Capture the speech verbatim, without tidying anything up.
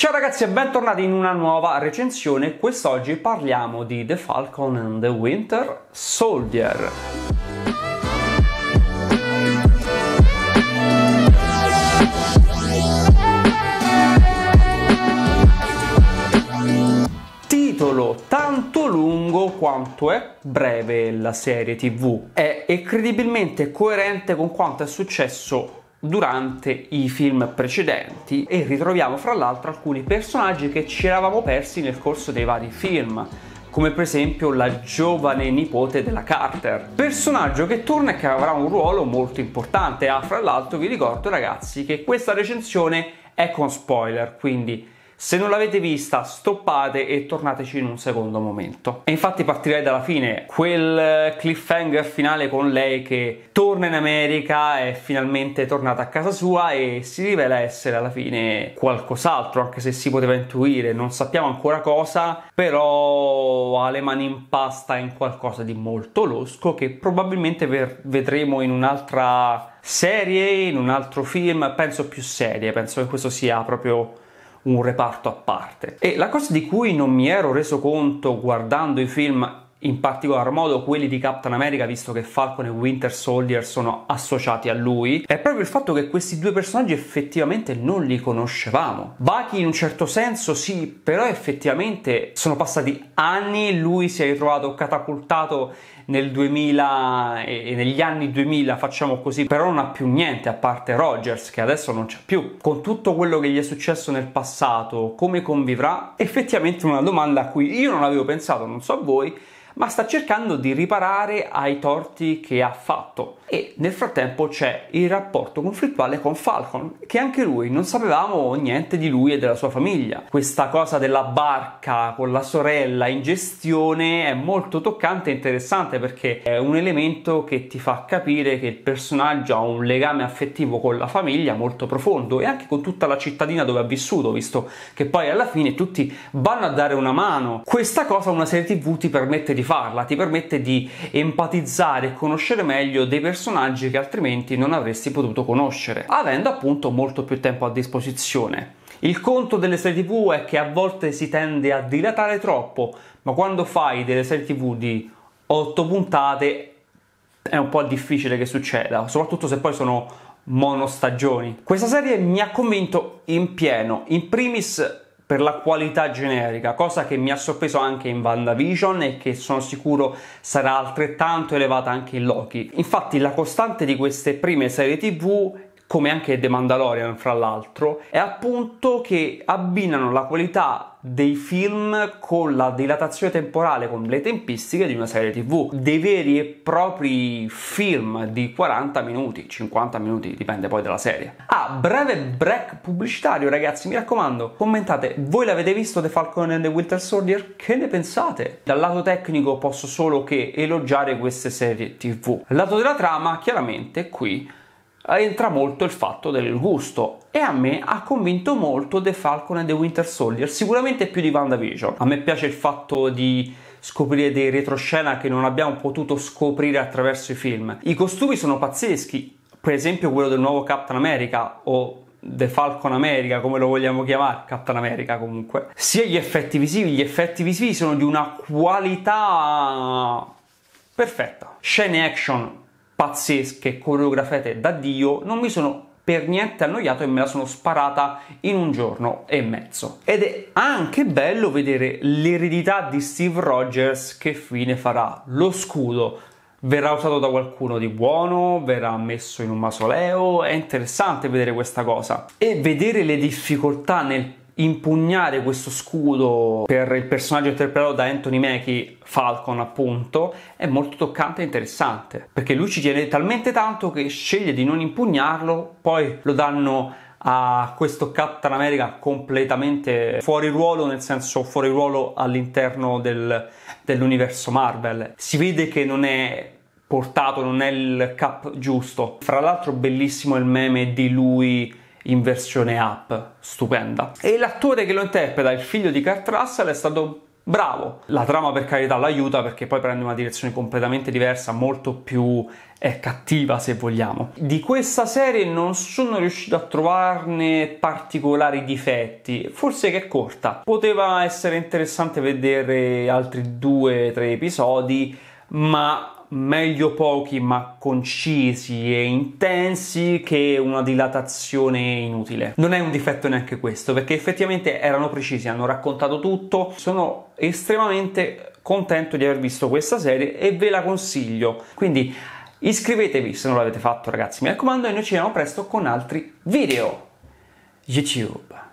Ciao ragazzi e bentornati in una nuova recensione. Quest'oggi parliamo di The Falcon and the Winter Soldier. Titolo tanto lungo quanto è breve la serie tivù. È incredibilmente coerente con quanto è successo durante i film precedenti e ritroviamo fra l'altro alcuni personaggi che ci eravamo persi nel corso dei vari film, come per esempio la giovane nipote della Carter, personaggio che torna e che avrà un ruolo molto importante. Ah, fra l'altro vi ricordo ragazzi che questa recensione è con spoiler, quindi se non l'avete vista stoppate e tornateci in un secondo momento. E infatti partirei dalla fine, quel cliffhanger finale con lei che torna in America, è finalmente tornata a casa sua e si rivela essere alla fine qualcos'altro, anche se si poteva intuire, non sappiamo ancora cosa, però ha le mani in pasta in qualcosa di molto losco che probabilmente vedremo in un'altra serie, in un altro film, penso più serie, penso che questo sia proprio un reparto a parte. E la cosa di cui non mi ero reso conto guardando i film, in particolar modo quelli di Captain America, visto che Falcon e Winter Soldier sono associati a lui, è proprio il fatto che questi due personaggi effettivamente non li conoscevamo. Bucky in un certo senso sì, però effettivamente sono passati anni, lui si è ritrovato catapultato nel duemila e negli anni duemila, facciamo così, però non ha più niente a parte Rogers, che adesso non c'è più. Con tutto quello che gli è successo nel passato, come convivrà? Effettivamente una domanda a cui io non avevo pensato, non so a voi, ma sta cercando di riparare ai torti che ha fatto. E nel frattempo c'è il rapporto conflittuale con Falcon, che anche lui non sapevamo niente di lui e della sua famiglia. Questa cosa della barca con la sorella in gestione è molto toccante e interessante, perché è un elemento che ti fa capire che il personaggio ha un legame affettivo con la famiglia molto profondo e anche con tutta la cittadina dove ha vissuto, visto che poi alla fine tutti vanno a dare una mano. Questa cosa una serie tivù ti permette di farla, ti permette di empatizzare e conoscere meglio dei personaggi che altrimenti non avresti potuto conoscere, avendo appunto molto più tempo a disposizione. Il conto delle serie tivù è che a volte si tende a dilatare troppo, ma quando fai delle serie tivù di otto puntate è un po' difficile che succeda, soprattutto se poi sono monostagioni. Questa serie mi ha convinto in pieno, in primis per la qualità generica, cosa che mi ha sorpreso anche in WandaVision e che sono sicuro sarà altrettanto elevata anche in Loki. Infatti la costante di queste prime serie tivù, come anche The Mandalorian fra l'altro, è appunto che abbinano la qualità dei film con la dilatazione temporale, con le tempistiche di una serie tivù, dei veri e propri film di quaranta minuti, cinquanta minuti, dipende poi dalla serie. Ah, breve break pubblicitario ragazzi, mi raccomando, commentate, voi l'avete visto The Falcon and the Winter Soldier? Che ne pensate? Dal lato tecnico posso solo che elogiare queste serie tivù. Dal lato della trama, chiaramente qui entra molto il fatto del gusto e a me ha convinto molto The Falcon and the Winter Soldier, sicuramente più di WandaVision. A me piace il fatto di scoprire dei retroscena che non abbiamo potuto scoprire attraverso i film. I costumi sono pazzeschi, per esempio quello del nuovo Captain America o The Falcon America, come lo vogliamo chiamare, Captain America comunque. Sia gli effetti visivi, gli effetti visivi sono di una qualità perfetta. Scene action pazzesche, coreografate da Dio, non mi sono per niente annoiato e me la sono sparata in un giorno e mezzo. Ed è anche bello vedere l'eredità di Steve Rogers, che fine farà. Lo scudo verrà usato da qualcuno di buono, verrà messo in un mausoleo, è interessante vedere questa cosa. E vedere le difficoltà nel impugnare questo scudo per il personaggio interpretato da Anthony Mackie, Falcon appunto, è molto toccante e interessante, perché lui ci tiene talmente tanto che sceglie di non impugnarlo, poi lo danno a questo Captain America completamente fuori ruolo, nel senso fuori ruolo all'interno del, dell'universo Marvel. Si vede che non è portato, non è il cap giusto. Fra l'altro bellissimo il meme di lui in versione up, stupenda. E l'attore che lo interpreta, il figlio di Kurt Russell, è stato bravo. La trama per carità l'aiuta perché poi prende una direzione completamente diversa, molto più eh, cattiva se vogliamo. Di questa serie non sono riuscito a trovarne particolari difetti, forse che è corta. Poteva essere interessante vedere altri due o tre episodi, ma meglio pochi ma concisi e intensi che una dilatazione inutile. Non è un difetto neanche questo, perché effettivamente erano precisi, hanno raccontato tutto. Sono estremamente contento di aver visto questa serie e ve la consiglio. Quindi iscrivetevi se non l'avete fatto, ragazzi, mi raccomando, e noi ci vediamo presto con altri video. YouTube.